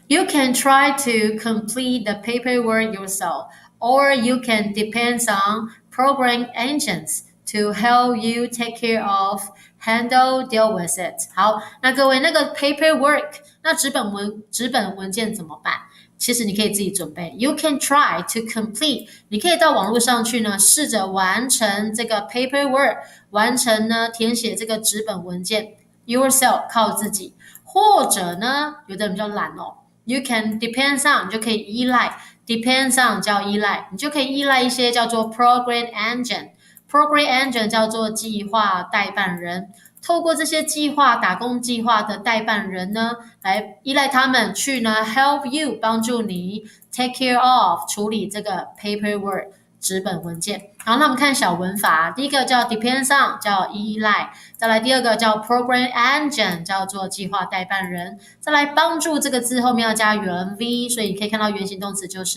You can try to complete the paperwork yourself, or you can depend on program agents to help you take care of, deal with it. 好，那各位那个 paperwork，那纸本文件怎么办？其实你可以自己准备。You can try to complete，你可以到网络上去呢，试着完成这个 paperwork，完成呢填写这个纸本文件 yourself，靠自己。或者呢，有的人比较懒哦。You can depend on， 你就可以依赖 depends on 叫依赖，你就可以依赖一些叫做 program engine。program engine 叫做计划代办人，透过这些计划打工计划的代办人呢，来依赖他们去呢 help you 帮助你 take care of 处理这个 paperwork 纸本文件。好，那我们看小文法，第一个叫 depends on 叫依赖，再来第二个叫 program engine 叫做计划代办人，再来帮助这个字后面要加原 v， 所以你可以看到原形动词就是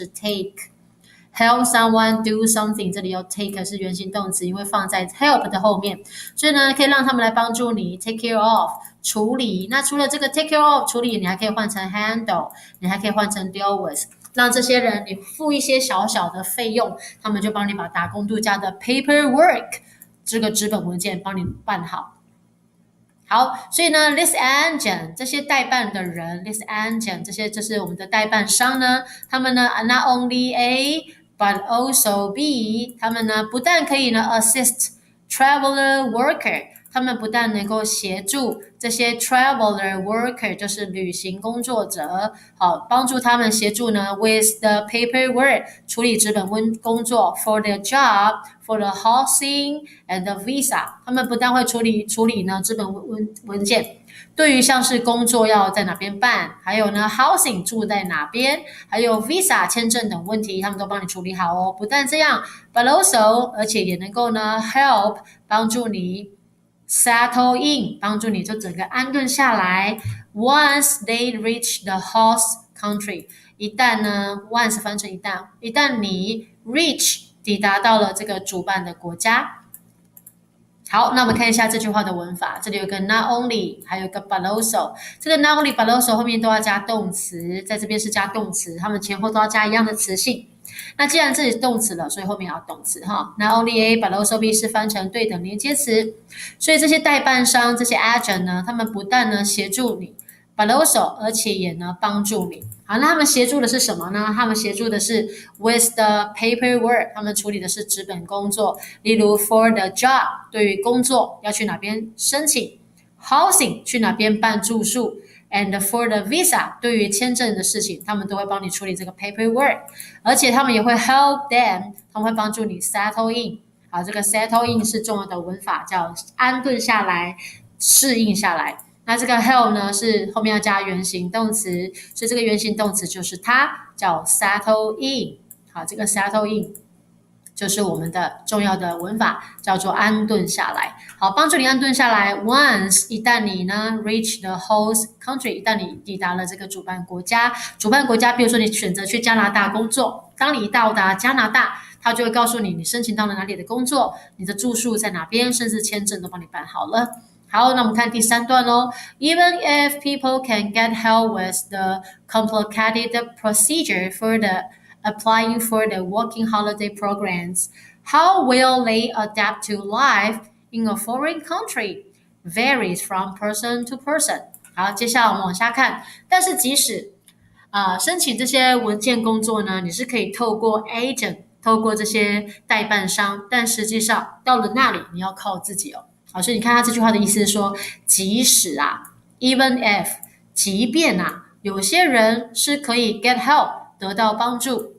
take。Help someone do something， 这里有 take 是原形动词，因为放在 help 的后面，所以呢，可以让他们来帮助你 take care of 处理。那除了这个 take care of 处理，你还可以换成 handle， 你还可以换成 deal with， 让这些人你付一些小小的费用，他们就帮你把打工度假的 paperwork 这个纸本文件帮你办好。好，所以呢 ，this engine 这些代办的人 ，this engine 这是我们的代办商呢，他们呢 not only A but also B， 他们呢不但可以呢 assist traveler worker， 他们不但能够协助这些 traveler worker， 就是旅行工作者，好帮助他们协助呢 with the paperwork 处理纸本工作 for the job。For the housing and the visa， 他们不但会处理呢纸本文件，对于像是工作要在哪边办，还有呢 housing 住在哪边，还有 visa 签证等问题，他们都帮你处理好哦。不但这样 ，but also 而且也能够呢 help 帮助你 settle in， 帮助你就整个安顿下来。Once they reach the host country， 一旦呢 once 翻成一旦你 reach抵达到了这个主办的国家。好，那我们看一下这句话的文法，这里有个 not only， 还有一个 but also。这个 not only but also 后面都要加动词，在这边是加动词，它们前后都要加一样的词性。那既然这里是动词了，所以后面要动词哈。Not only A but also B 是翻成对等连接词，所以这些代办商这些 agent 呢，他们不但呢协助你 but also 而且也呢帮助你。好，那他们协助的是什么呢？他们协助的是 with the paperwork， 他们处理的是纸本工作，例如 for the job 对于工作要去哪边申请 ，housing 去哪边办住宿 ，and for the visa 对于签证的事情，他们都会帮你处理这个 paperwork， 而且他们也会 help them， 他们会帮助你 settle in。好，这个 settle in 是重要的文法，叫安顿下来、适应下来。那这个 help 呢是后面要加原形动词，所以这个原形动词就是它，叫 settle in。好，这个 settle in 就是我们的重要的文法，叫做安顿下来。好，帮助你安顿下来。Once 一旦你呢 reach the host country， 一旦你抵达了这个主办国家，比如说你选择去加拿大工作，当你到达加拿大，他就会告诉你你申请到了哪里的工作，你的住宿在哪边，甚至签证都帮你办好了。好，那我们看第三段咯。Even if people can get help with the complicated procedure for the applying for the working holiday programs, how will they adapt to life in a foreign country? Varies from person to person. 好，接下来我们往下看。但是即使申请这些文件工作呢，你是可以透过 agent， 透过这些代办商，但实际上到了那里你要靠自己哦。好，所以你看他这句话的意思是说，即使even if 即便有些人是可以 get help 得到帮助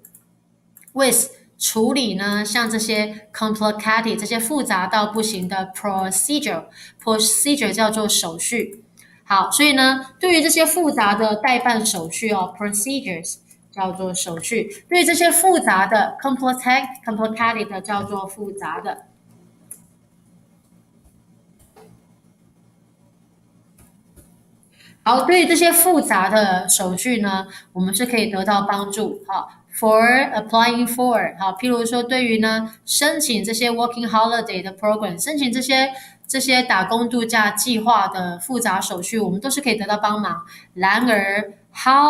with 处理呢像这些 complicated 这些复杂到不行的 procedure 叫做手续。好，所以呢对于这些复杂的代办手续procedures 叫做手续，对于这些复杂的 complicated 叫做复杂的。好，对于这些复杂的手续呢，我们是可以得到帮助。好 ，for applying for， 好，譬如说对于呢申请这些 working holiday 的 program， 申请这些打工度假计划的复杂手续，我们都是可以得到帮忙。然而 ，how